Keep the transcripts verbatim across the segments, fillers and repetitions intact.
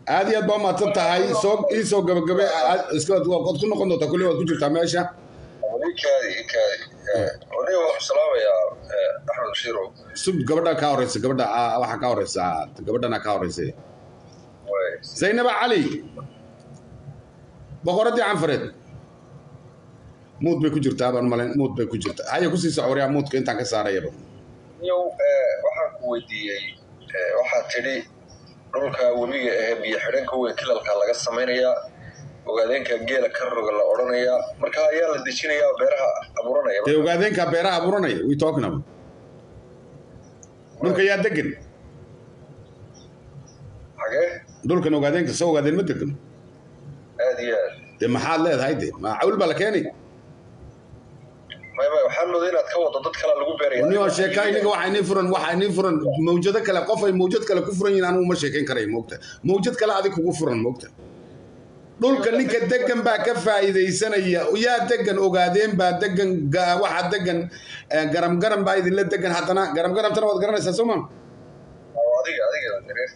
هذه أدبا ما تنتهي سوق إيه سوق قبل قبل إسكت وقت كنا قلنا تقولي وقت كنت تعملها وليك هذه كذي وليه السلام يا أحمد شيرو سب قبلنا كاورس قبلنا واحد كاورس قبلنا كاورس زينب علي بقولتي عن فرد موت بيكوجر تابع مالين موت بيكوجر هاي كوسي سعوري موت كنت عن كسارة يبغى يو waxaan ku weydiiyay waxa tiri dhulka waliga ee biyo xidhanka weyn kilalka laga sameeyaa ogaadeenka geela ka roga la oranaya marka ayaa la dejinayaa beeraha abuuranaya ee ogaadeenka beeraha abuuranaya we talking about dhulka yaa degan xagee dhulkan ogaadeenka soo ogaadeen ma degan aad iyo aad de maxaad leedahay de ma cawl baa la keenay ما waxaan mooday inaad ka wado dad kale lagu beerayo niyo sheekayniga waxa inay furan waxa inay furan mawjado kale qof ay mawjad kale ku furan inaan uma sheekayn karay moogta mawjad kale adig kugu furan moogta dhulka ninka degan baa ka faa'iideysanaya yaa degan ogaadeen baa degan waxa degan garam garam baa idin la degan hadana garam garam tan wad garanaysaa Soomaa adiga adiga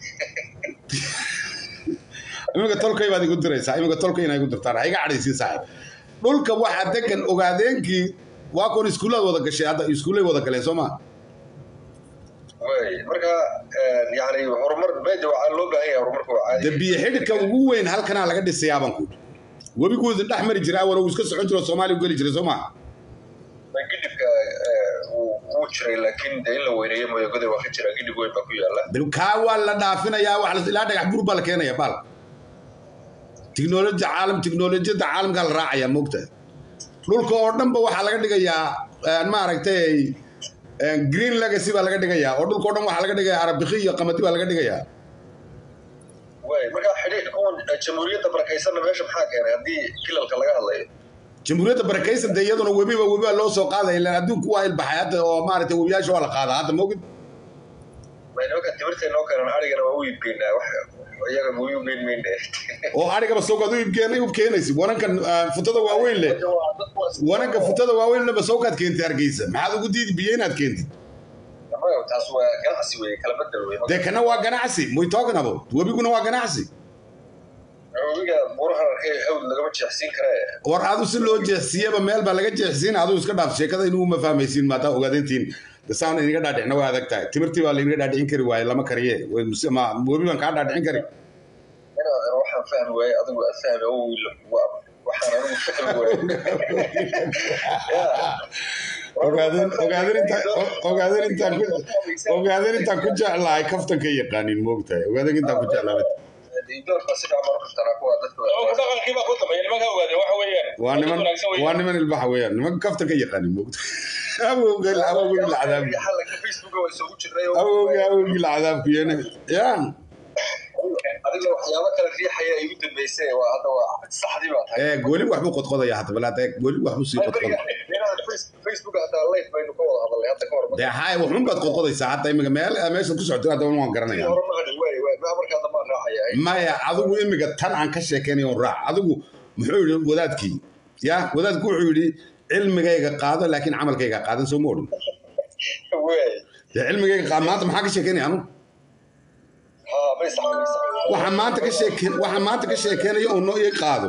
imaga tolkay baad igu diraysaa imaga tolkay inay igu dirtaan hayga cadhaysi saaxib dhulka waxa degan ogaadeenkii waa koon iskuulada wada gashay hadda iskuulay wada galeen Soomaa way marka yaani horumar beed waxa loo baahan yahay horumarku caadi dabiye xidhka ugu weyn halkana laga dhisay abanku wabigooda dhaxmar jiraa wara uu iska socon jiro Soomaaliya gali jiray Soomaa gidibka uu jiray laakiin de la weeriyay mooyo goday waxa jira gidib weyn baa ku yaala dalka waa la dhaafinayaa wax la ilaa dhagax bur baa la keenaya bal tiknoolajiyada caalam tiknoolajiyada caalamka la raacaya moogta dhulka oo dhanba waxa laga dhigayaa ma aragtay green legacy baa laga dhigayaa oo dhulka oo dhan waxa laga dhigayaa arabikhi iyo qamadi baa laga dhigayaa way marka xiriir koon jamhuuriyadda barakaysan meesha maxaa keenay hadii kilalka laga hadlayo jamhuuriyadda barakaysan iyaduna webiba webiba loo soo qaaday ilaa adduunku waa ilbaxay hadda oo ma aragtay webiyaasha waa la qaadaa hadda moogid way nooga timirtay noo keenan arigana waa u iibgeynaa wax iyaga muuyu been meen oo ariga soo gado iibkeenay u keenaysi warankan futada waaweyn leh waranka futada waaweyn leh soo kaad keentay Hargeysa maxaad ugu diidi biyo inaad keentid taas waa ganacsi way kala bedel way de kana waa ganacsi muy talking about wabiguna waa ganacsi wabiga buraha arkay hawd laga jeexsin kara war aadu si loo jeexsiyaba meel ba laga jeexsin aadu iska dhaaf sheekada inuu ma fahmaysin maada ogaadantiin dasaan inaga dhaadhicna waa adag tahay timirtii waa inaga dhaadhicin kari waay lama kariye way musima wabi baan ka dhaadhicin kari ina waxaan fahmi waay adigu afahmi oo waxaan anigu fahmi waay ogaadin ogaadin inta ogaadin inta ogaadin inta ku jeclahay kaftanka yaqaanin moogtahay ogaadin inta ku jeclahay waa niman waa niman ilbaxa weeyaan niman kaftanka yaqaanin moogtahay أبوك أبوك العذاب أبوك أبوك العذاب كيانه يا هذا وحياة كلا في حياة يود بيسة وهذا صح دي بقى إيه قولي واحد بقط قضاء يا حتى بلا تك قولي واحد بسيط قضاء فيسبوك هذا لايف بينه كول هذا اللي هذا كور ده هاي وحنا بقط قضاء ساعات تايم جمال ما يصير كسر تقول هذا ما قرنا يعني ما يا عضو إمي قد تن عن كشة كان يوم راح عضو محور ودادكي يا وداد كوعولي علم جاي قاعدة لكن عمل جاي قاعدة سمورن. علم جاي قاعدة ما أنت محاكي شيء يعني ها بس بس. وحماتك الشيء وحماتك الشيء كان يوم نوع يقاعدة.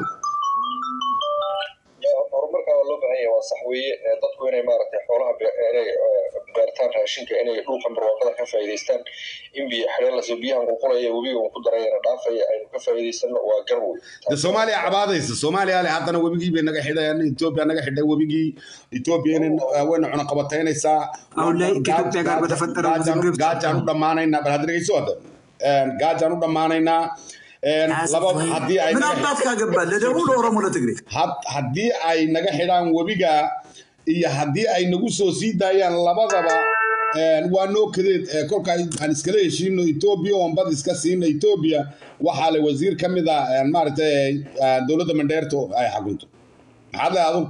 يا عمرك والله بعيا وصحوي تطوير إمارة حولها بيرتان هاشين كأنه يروح من رواقة كفايدستان إن بيحرر لسبيان وقرية وبي وقدر يردافع أي كفايدستان وجرو. الصومالي عبادة الصومالي على حتى لو بيجي بينك حدا يعني إثيوبيا نجح حدا وبيجي إثيوبيا وين عنا قبضتين الساعة. أو لا كتب تجار بتفتر. قاعد جانو دمانة إن بهذا الجيسود. قاعد جانو دمانة إن لباب حدي أي. من أبدأ كجبل لجوول ورم ولا تجري. حد حدي أي نجح حدا وبيجا إيه حدي أي نجوسو سيدا يعني لباب ذا وانو كده كل كاي هنسكليش إنه إثيوبيا وانبض إسكاسين إثيوبيا وحال وزير كم ذا مارت دولة من ديرتو أي حقنتو هذا هذا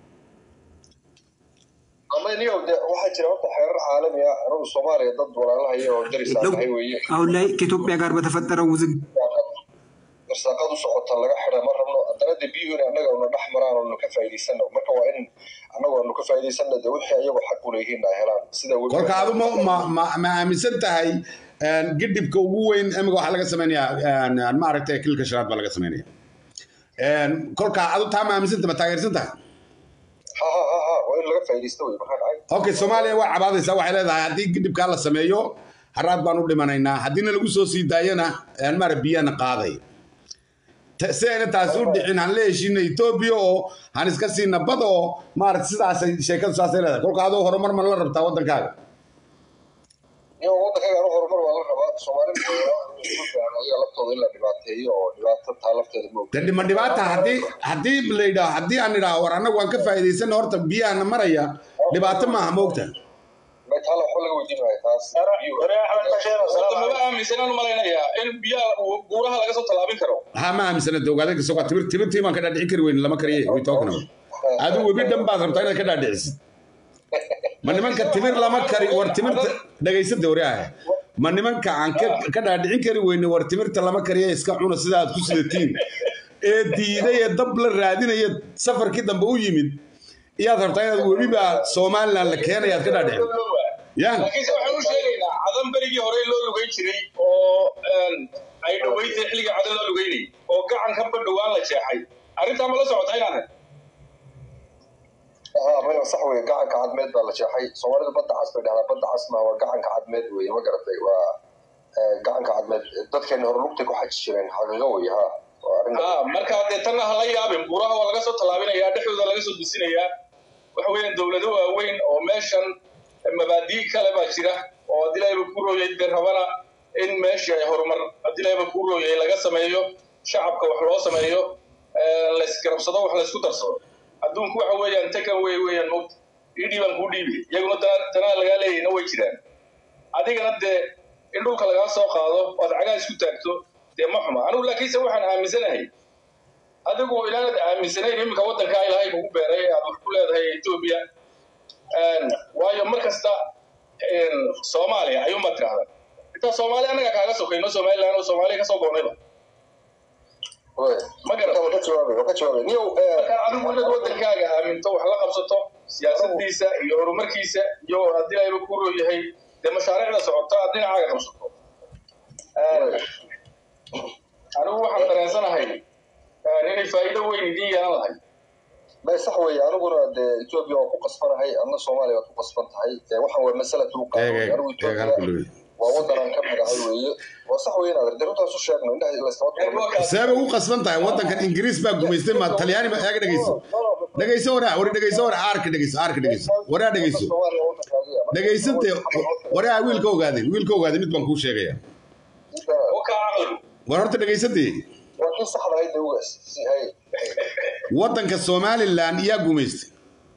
أما اليوم واحد جرى وقت حر عالمي أنا الصومالي ضد ولا الله هي ودرس على هي وهي أو لا كتب بيجار بتفتر وزن irsaaqadu socota laga xidha ma rabno haddana biyuhuna annaga una dhex maraan oo ka faa'iidaysano marka waa in annagu aanu ka faa'iidaysano dee wixii ayagu xaq u leeyihiin ay helaan sida kolka adu ma ma aaminsan tahay gidibka ugu weyn amiga waxaa laga samaynayaa maaragtay kilka shanaad baa laga samaynaya kolka adu taa ma aaminsanta ma taageersan tahay ha ha ha ha waa in laga faa'iidaysto wey maxaa dhacay okay soomaaliya waa cabaadaysaa waxay leedahay haddii gidibkaa la sameeyo haraad baan u dhimanaynaa haddiina lagu soo sii daayana maara biyana qaaday si ayna taasi u dhicin han la heshiina etoobiya oo han iska siina bad oo maaragta sidaasay sheekadu saasay leedahay kolka adoo horumar ma la rabtaa waddankaaga iyo waddankaaga anu horumar waa la rabaa soomaalida ayaga laftooda in la dhibaateeyo oo dhibaato taa lafteeda ma de dhima dhibaata haddii haddii la yidhaho haddii aan idhaho war annagu waan ka faa'iidaysana horta biyahana maraya dhibaato maaha ma ogta taa la laga weydiin maayo taas maba aaminsanaan u malaynayaa in biyaha buuraha laga soo tallaabin karo ha ma aaminsana de ogaadeen kasoo kaa timir timirtii baan ka dhaadhicin kari weyne lama kariye we talking about adigu webi dhan baad rabtaa inaad ka dhaadhicisid ma nimanka timir lama kari war timirta dhagaysada waryaha ma nimanka aan ka dhaadhicin kari weyne war timirta lama kariye iska cuna sida aad ku sidatiin ee diiday ee dab la raadinaya safarkii dambe u yimid iyaad rabtaa inaad webiba somaliland la keenaya aad ka dhaadhicin laakiinse waxaan u sheegaynaa cadan berigii hore loo lugayn jiray oo ay dhawaytay xilliga cadan loo lugaynay oo gacan ka badhowaan la jeexay arrintaa ma la socota inaane ها ما صح وي قاعد كعدمد ولا شيء حي صورت بدع عصب ده بدع عصب هو قاعد كعدمد وي ما قرتي و قاعد كعدمد dadka in hor lugta ku xajireen xaqiiqo way ha ah marka de tan la yaabin buraha waa laga soo talaabinayaa dhexdooda laga soo disinayaa waxa weeyaan dawlado waaweyn oo meeshan mabaadii kale baa jira oo dilayba ku rooyay darabana in meesha ay horumar dilayba ku rooyay laga sameeyo shacabka wax loo sameeyo la iskarabsado wax la isku darsado adduunku waxa weeyaan takan way weeyaan mood idii baan ku dhiibay iyaguna tan laga leeyay way jiraan adigana de in dhulka laga soo qaado oo cagaa isku taagto de ma xuma anu laakiin waxaan aaminsanahay adigu ilaanad aaminsanayn imika waddanka ilaahay ugu beeray aad wax ku leedahay Ethiopia een waayo markasta een Soomaaliya ayuu ma tiraahdaa inta Soomaaliya anaga kaaga sokayno Soomaaliland oo Soomaaliya ka soo goonayba way ma garata wada jawaabay wada jawaabay niyo marka adigu inaad waddankaaga aaminto wax la qabsato siyaasaddiisa iyo horumarkiisa iyo haddii ay ku rooyahay de mashaariicda socota dhinacaaga qabsato anigu waxaan dareensanahay inay faa'iido weyn idin yeelan lahayd ma sax weeye aniguna de Ethiopia oo ku qasbanahay ama Soomaaliya oo ku qasban tahay waxaan waa mas'ala tuu qaado anigu Ethiopia waa waddan ka magacaay weeye oo sax weeye inaad darunta soo sheegno inta la sababto sabab ugu qasban tahay waddankan Ingiriis baa gumaystay ma Talyaani ma ayaga dhageyso dhageyso wara wari dhageyso wara arka dhageyso arka dhageyso wara dhageyso dhageysante wara wiilka ogaadeen wiilka ogaadeen mid baan ku sheegaya oo ka aqal war horta dhageysante waa sax ahayd ugaas si hay waddanka Somaliland yaa gumaystay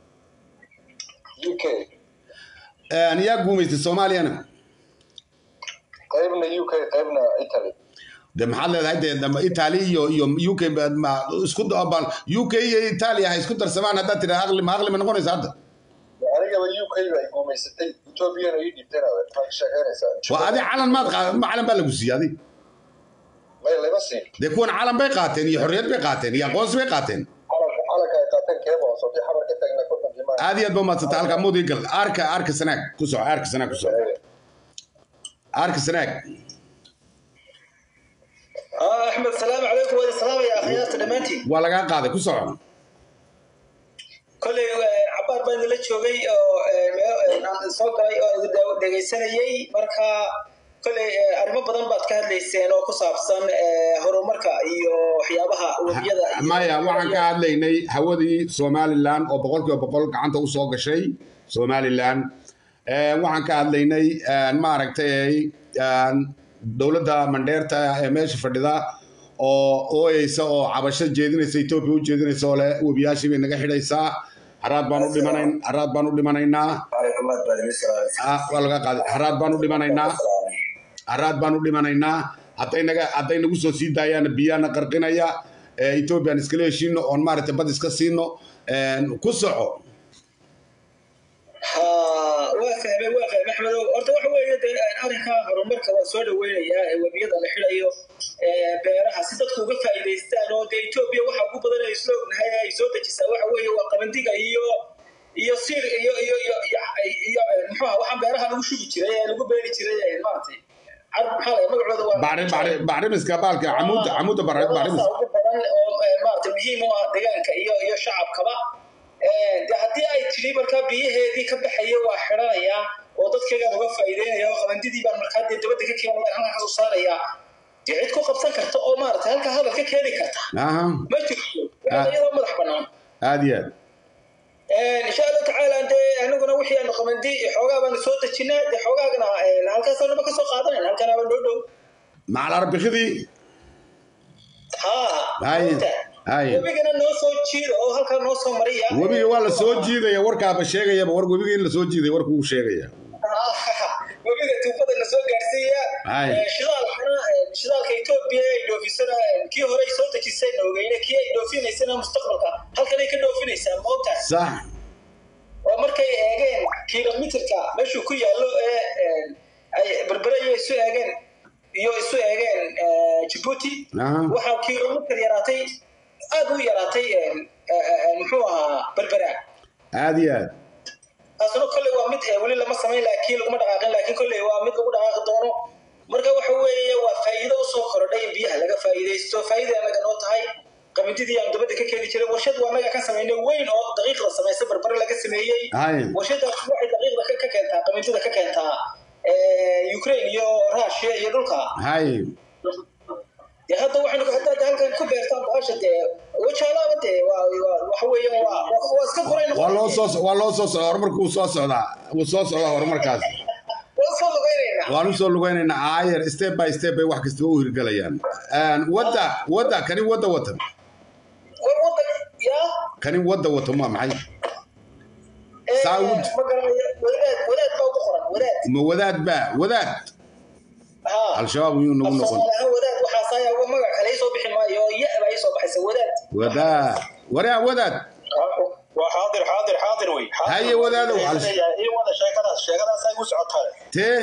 U K aan yaa gumaystay Soomaaliyana qaybna U K qaybna Italy de maxaa leedahay de dama Italy iyo iyo U K ma isku dabal U K iyo Italy ay isku darsamaan hadda tira aqli ma aqli ma noqonaysa hadda aniga U K bay gumaysatay Ethiopia ay dhibtana waxay sheeganaysaa waa adi calan ma qaad ma calan baa lagu siiyay ma laba si de kuwan calan bay qaateen iyo xorriyad bay qaateen iyo aqoonsi bay qaateen calanka ay qaateen keebo soo tii xabar ka tagna ku tanjimaa aad iyo aad baa madsata halka moodi gal arka arka sanaag ku soo arka sanaag ku soo arka sanaag اه احمد السلام عليكم والسلام يا اخيات دمانتي waa laga qaaday ku soo كل عبار بان la joogay oo aan soo galay oo dhageysanayay marka kale arrimo badan baad ka hadlayseen oo ku saabsan horumarka iyo waxyaabaha wadiyada maya waxaan ka hadlaynay hawadii Somaliland oo boqolkiiba boqol gacanta u soo gashay Somaliland ee waxaan ka hadlaynay ma aragtay dawladda Mandheerta ee meesha fadhida oo ooyeysa oo cabasho jeedinaysa Ethiopia u jeedinaysa oo leh wabiyaashii bay naga xidhaysaa haraad baan u dhimanayn haraad baan u dhimanaynaa ah waa laga qaaday haraad baan u dhimanaynaa haraad baan u dhimanaynaa haday naga haday nagu soo sii daayaan biyana qarqinaya Ethiopia iska leeshino oo maartay bad iska siino ku soco ha waa fahmay waa fahmay Axmed horta waxa weeye arrinka horumarka waa soo dhaweynaya wabiyada la xidhayo beeraha si dadku dadku uga faa'iidaystaan oo dee Ethiopia waxa ugu badan ay isla ognahay ay soo dejisaa waxa weeye waa qabandiga iyo iyo sir iyo iyo iyo iyo muxuu ahaa waxaan beeraha lagu shubi jiray ee lagu beeri jiray maartay arb maxaa la magacooda waa bacri bacri bacri miska baalka amuud amuud bacri bacri mis ugu badan oo maartay muhiim u ah deegaanka iyo iyo shacabkaba ee haddii ay tiri marka biyaheedii ka baxaya waa xiranaya oo dadkayga uga faa'iideynaya qabandidii baan markaa dee dibadda ka keenaya halka ka soo saaraya cid ku qabsan karta oo maartay halka hadal ka keeni karta aha ma jirto iyadoo madax bannaan aadiya ee insha Allah taala ante anaguna wixii aan qabandi xoogaa baan soo dajinaa de xoogaagna halkaas aan ka soo qaadanayna halkan aan dhow dhow macal arbixidii ha hay hay wabigana noo soo jiido oo halka noo soo mariya wabiga waa la soo jiidaya warkaaba sheegaya war wabiga in la soo jiiday warku uu sheegaya wabiga tuubada la soo gaarsiiya shidaalkana shidaalka Ethiopia ay dhoofisana kii hore ay soo dajisay noogayna kii ay dhoofinaysan mustaqbalka halkan ay ka dhoofinaysaa moogta sax oo markay eegeen kilometerka meeshu ku yaalo ee ay barbarayay isu eegeen iyo isu eegeen Djibouti waxa kilometer yaraatay aad u yaraatay muxuu ahaa barbara aad iyo aad asna kulli waa mid wali lama sameyn laakiin lagu dhaqaaqin laakiin kulli waa mid lagu dhaqaaqi doono marka waxa weeye waa faa'iido u soo korodhay biyaha laga faa'iideysto faa'iido anaga noo tahay qabintidii aan dibadda ka keeni jiray warshad waa anaga ka sameynay weyn oo daqiiqda sameeyay barbar laga sameeyay warshada waxay daqiiqda ka keentaa qabintida ka keentaa ee Ukraine iyo Russia iyo dhulka hay ya hadda waxaan ku hadda halkan ku beertaan baashade wajalaaba de waxa weeye waa waa iska qorayna waa loo soo waa loo soo socdaa horumarku uu soo socdaa uu soo socdaa horumarkaas waa soo lugeynayna waan soo lugeynayna aayar step by step bay wax kasta u hirgalayaan aan wada wada kani wada wata war wada ya kani wada wata ma maxay saud wadaad wadaad baa ku qoran wadaad ma wadaad ba wadaad al-shabaab yuu nagu noqon wadaad waxa saaya ugu magac kale soo bixin maayo ya baa soo baxaysa wadaad wadaad waraa wadaad waa xaadir xaadir xaadir way haye wadaad oo hal iyo wada sheekadaas sheekadaas ay u socotaa tee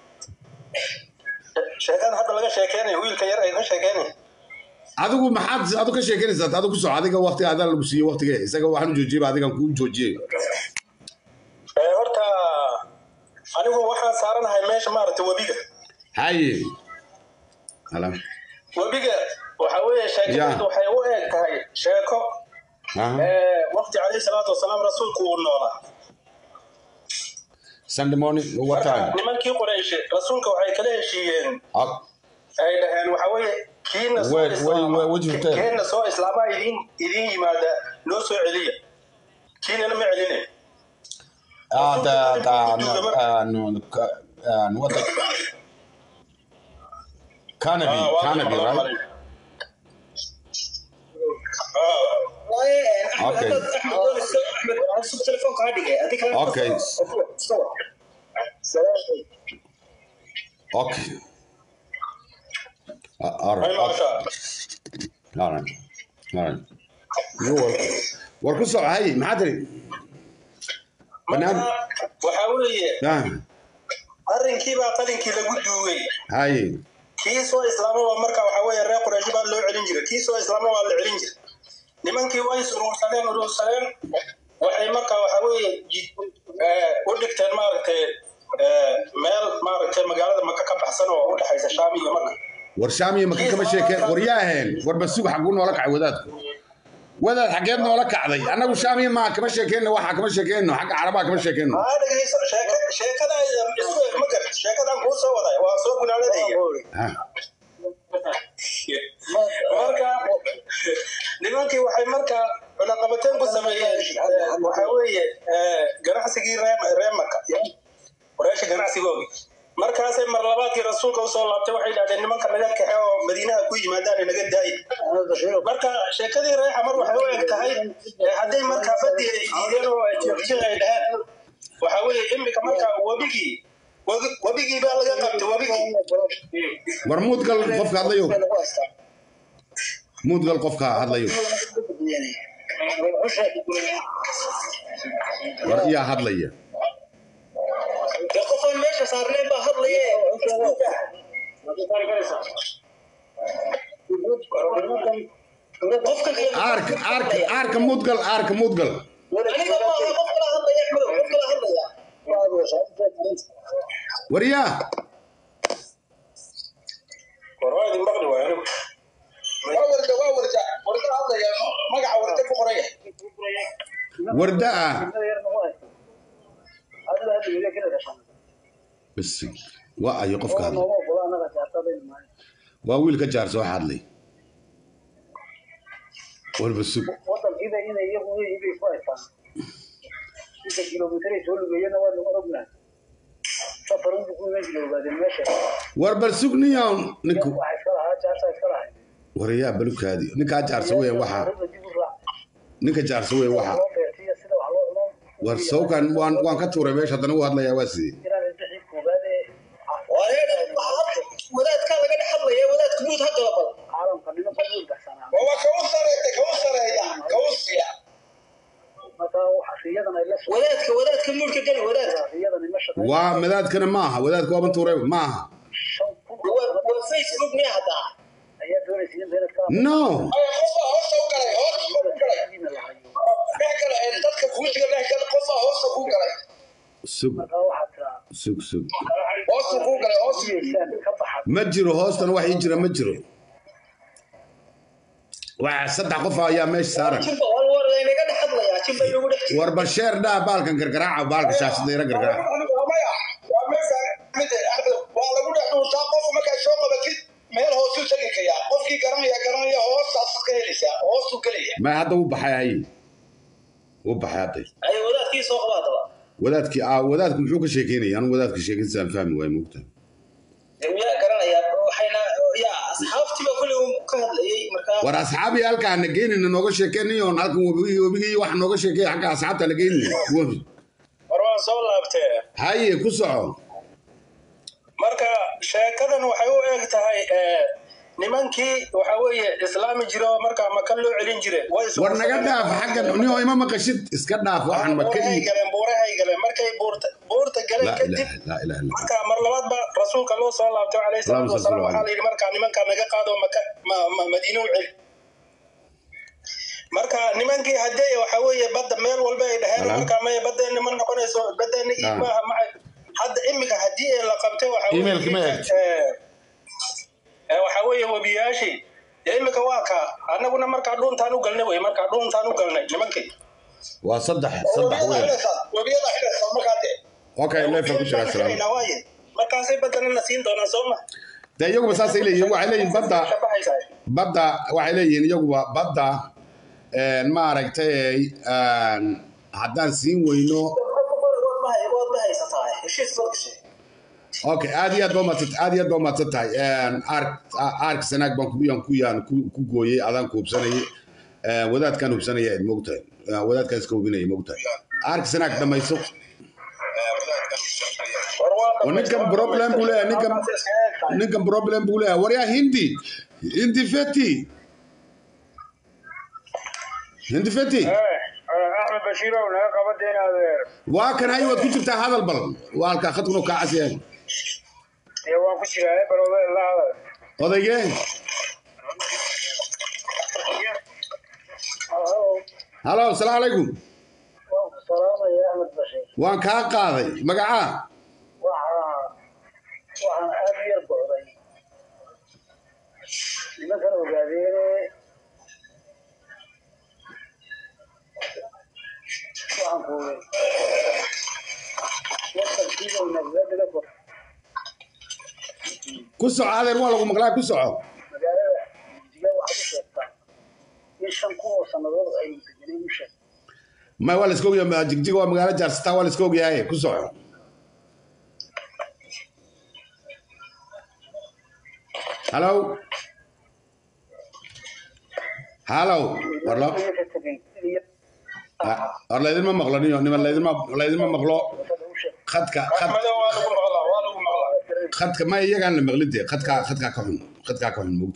sheekadan hadda laga sheekeenay wiilka yar ay ka sheekeenay adigu maxaad adigu ka sheekeynaysaa adigu soo adiga waqti aad lagu siiyo waqtiga isaga waxaan joojiyay adigan ku joojiyay ee horta anigu waxaan saaranahay meesha maartay wabiga haye alam wabiga waxa weeye sheekadu waxay u eeg tahay sheeko ee waqti calayhi salaatu wasalaam rasuulku uu noolaa Sunday morning what time nimankii Quraysh rasuulka waxay kala heshiiyeen ay dhahaan waxa weeye kiina soo kiina soo islaama idin idin yimaada noo soo celiya kiina ma celinay ah da da no no what Cannabis, cannabis, right? Okay. Okay. Okay. Uh, all right. Okay. All right. All right. You work. Work so هاي ما أدري. بنام. وحاولي. نعم. أرنكي بقى قلنكي لقول دوي. هاي. kii soo islaamo waa marka waxa weeye reer Quraysh baa loo celin jiray kii soo islaamo waa la celin jiray nimankii way surursadeen urursadeen waxay marka waxa weeye ee u dhigteen maaragtay ee meel maaragtay magaalada Makka ka baxsan oo u dhaxaysa Shaam iyo Makka war Shaam iyo Makka kama sheekeen waryaaheen war basuug xaq uu noola kacay wadaadku wadaad xageed noola kacday anagu Shaam iyo ma kama sheekeen waxa kama sheekeen xaq Carabaa kama sheekeen aa dhageyso sheeka sheekada isku eeg ma gar sheekadan ku soo waday waa soo gunaanadaya marka nimankii waxay marka cunaqabateen ku sameeyeen waxa weeye ganacsigii reemaka Quraysh ganacsigooda markaasay mar labaadkii rasuulka soo laabtay waxay dhahdeen nimanka naga kaxay oo Madiinaha ku yimaadaan naga daay marka sheekadii reexa mar waxay u eg tahay haday marka fadhi diideen oo jirjir ay dhahaan waxa weeye imika marka wabigii wabigii baa laga qabtay wabigii warmuud gal qofka hadlayo muud gal qofka hadlayo war yaa hadlaya qofan meesha saarneen baa hadlaya qofka ark ark ark mudgal ark mudgal aniga ma aha qof kala hadlaya axmed qof kala hadlaya wariya warwaadi maqli waayo waa warda waa warda warda hadlaya magaca warda ku qoraya warda bas waa ay qofka hadlay waa wiil ka jaar soo hadlay walba sug wadan ida inay iyagu iibay ku haytaan inta kilomitir soo lugeeyana waa lagu ognaa safarun ku weyn loogaadeen meesha war bal sugniyoon ninku waxa iska lahaa jaarta iska lahaa wariya balkaadi ninka jaarso weey waxa ninka jaarso weey waxa war sawkan waan waan ka tuuray meesha hadana uu hadlayaa waa sidii wadaadka laga dhex hadlaya wadaadku muud hadda la bal caalamka dhinaca fadhiga baxsanaa waa ka u sareeyay ka u sareeya ka u siya marka waxa fiyadan ay la soo wadaadka wadaadka muudka gali wadaadka fiyadan ay ma shaqeeyaan waa madaadkana maaha wadaadku waa tuuray maaha waa Facebook ma hada ayaa doonaysa in dadka no ay qofa hoosta u galay hoosta u galay dhexgal ee dadka guudiga dhexgal qofa hoosta ku galay sug marka waxa sug sug hoosta ku galay hoosta ka baxay ma jiro hoostan wax ii jira ma jiro waa saddex qof ayaa meesha saaran jimba wal war inaga dhex hadlaya jimba inuu dhex war basheer dhaa baalkan gargaraaca baalka shaashada ira gargaraaca waa lagu dhex dhuuntaa qof markaa soo qabatid meel hoosu tagi kaya qofkii garanaya garanaya hoostaas ka helaysaa hoostu gelaya ma hadda u baxay ay u baxay hadda ay wadaadkii soo qabaadaba wadaadkii aa wadaadku muxuu ka sheekeynaya anu wadaadka sheekinsaan fahmi waay moogta miyaa garanaya waxayna yaa asxaabtiiba kulli ka hadlayay markaa war asxaabi halkaan geynina nooga sheekeynayo halkan wabigi wabigi wax nooga sheekay xagga asxaabta la geynina war waan soo laabtee haye ku soco marka sheekadan waxay u eeg tahay nimankii waxa weeye islaami jiro marka maka loo celin jiray war naga dhaaf xaggan niyo ima maqashid iska dhaaf waxan maka ii galeen buurahay galeen markay buurta buurta galeen kadib la ilaha illa marka mar labaad ba rasuulka loo soo laabtay calayhi salaatu wasalaam waxa la yiri marka nimanka naga qaado maka madiina u cel marka nimankii hadee waxa weeye badda meel walba ay dhaheen marka ma badda ma noqonayso badda ma ma hadda imika hadii la qabtay waxa emailka ma eegto ee waxa weeye wabiyaashi imika waa ka anaguna marka dhuuntaan u galnay way marka dhuuntaan u galnay nimankii waa saddex saddex weyn wabiyada xilasa marka de okay leefa ku jira salaam marka say badana la siin doonaa sooma de iyagu saas ay leeyihiin waxay leeyihiin badda badda waxay leeyihiin iyagu badda een ma aragtay een haddaan siin weyno okay aad iyo aad baa matat aad iyo aad baa matatay een ark ark sanaag baan ku yaan ku yaan ku gooyay adaan ku hubsanay ee wadaadkan hubsanay aad moogtay wadaadkan iska hubinay moogtay ark sanaag dhamayso ninkan problem buu leeyahay ninkan ninkan problem buu leeyahay war yaa hindi hindi feti hindi feti axmed bashiir oo naga qabadeen adeer waa kan ay wad ku jirtaa hadal bal waa halka khadkuna ka casiyay ee waan ku jiraa barooda la hadal odaygeen halo assalaamu calaykum salaam ya axmed bashiir waan kaa qaaday magaca waxaan aad u yar bocday nimankan ogaadeen waxaan kuulay wadankiiba nagladega bo ku soco adeer waa lagu maqlaa ku soco magaalada jiga waxaad u sheegtaa in shan kun oo sannadood ay degeneen u sheeg ma waa la iska ogyahay jigjiga waa magaalo jaarsata waa la iska ogyahay ku soco halo halo warlo war laydinma maqlo niyo niman laydinma laydinma maqlo khadka khadka khadka ma iyagaan la maqlin dee khadka khadka ka xun khadka ka xun